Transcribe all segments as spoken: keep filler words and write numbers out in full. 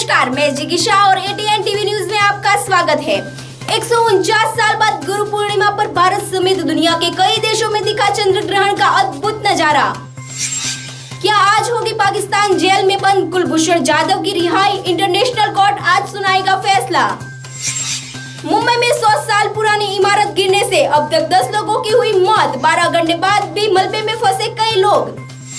नमस्कार, मैं जिगिशा और एटीएन टीवी न्यूज में आपका स्वागत है। एक सौ उनचास साल बाद गुरु पूर्णिमा पर भारत समेत दुनिया के कई देशों में दिखा चंद्र ग्रहण का अद्भुत नजारा। क्या आज होगी पाकिस्तान जेल में बंद कुलभूषण जाधव की रिहाई? इंटरनेशनल कोर्ट आज सुनाएगा फैसला। मुंबई में सौ साल पुरानी इमारत गिरने से अब तक दस लोगों की हुई मौत। बारह घंटे बाद भी मलबे में फंसे कई लोग।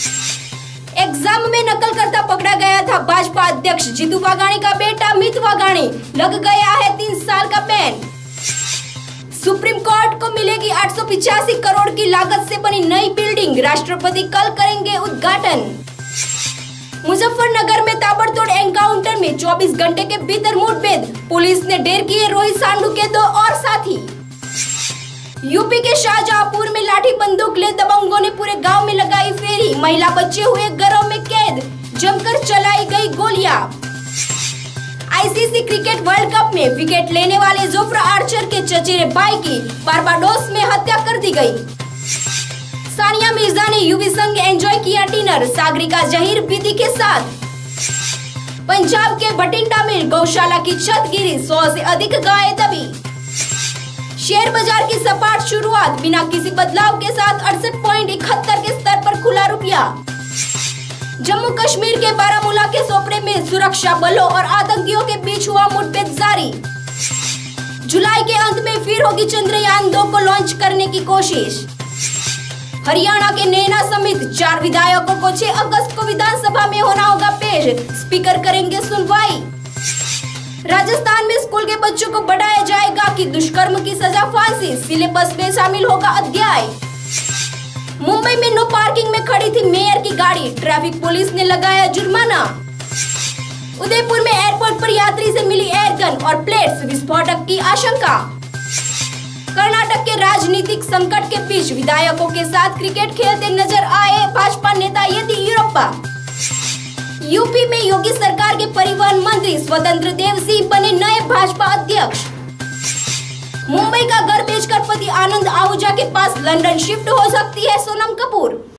एग्जाम में नकल करता पकड़ा गया था भाजपा अध्यक्ष जीतू वाघाणी का बेटा मित वाघाणी, लग गया है तीन साल का बैन। सुप्रीम कोर्ट को मिलेगी आठ सौ पिचासी करोड़ की लागत से बनी नई बिल्डिंग, राष्ट्रपति कल करेंगे उद्घाटन। मुजफ्फरनगर में ताबड़तोड़ एनकाउंटर में चौबीस घंटे के भीतर मुठभेड़, पुलिस ने ढेर किए रोहित सांडू के दो और साथी। यूपी के शाहजहांपुर में लाठी बंदूक ले दबंगों ने पूरे गांव में लगाई फेरी, महिला बच्चे हुए घरों में कैद, जमकर चलाई गई गोलियां। आईसीसी क्रिकेट वर्ल्ड कप में विकेट लेने वाले जोफ्रा आर्चर के चचेरे भाई की बारबाडोस में हत्या कर दी गई। सानिया मिर्जा ने युवी संग एंजॉय किया डिनर, सागरिका जहीर विधि के साथ। पंजाब के बठिंडा में गौशाला की छत गिरी, सौ से अधिक गाय दबी। शेयर बाजार की सपाट शुरुआत, बिना किसी बदलाव के साथ अड़सठ पॉइंट इकहत्तर के स्तर पर खुला रुपया। जम्मू कश्मीर के बारामूला के सोपड़े में सुरक्षा बलों और आतंकियों के बीच हुआ मुठभेड़ जारी। जुलाई के अंत में फिर होगी चंद्रयान दो को लॉन्च करने की कोशिश। हरियाणा के नैना समेत चार विधायकों को छह अगस्त को विधानसभा में होना होगा पेश, स्पीकर करेंगे सुनवाई। राजस्थान में स्कूल के बच्चों को बढ़ाया जाएगा कि दुष्कर्म की सजा फांसी, सिलेबस में शामिल होगा अध्याय। मुंबई में नो पार्किंग में खड़ी थी मेयर की गाड़ी, ट्रैफिक पुलिस ने लगाया जुर्माना। उदयपुर में एयरपोर्ट पर यात्री से मिली एयरगन और प्लेट्स, विस्फोटक की आशंका। कर्नाटक के राजनीतिक संकट के बीच विधायकों के साथ क्रिकेट खेलते नजर आए भाजपा नेता येदियुरप्पा। यूपी में योगी सरकार के परिवहन मंत्री स्वतंत्र देव सिंह बने नए भाजपा अध्यक्ष। मुंबई का घर बेचकर पति आनंद आहूजा के पास लंदन शिफ्ट हो सकती है सोनम कपूर।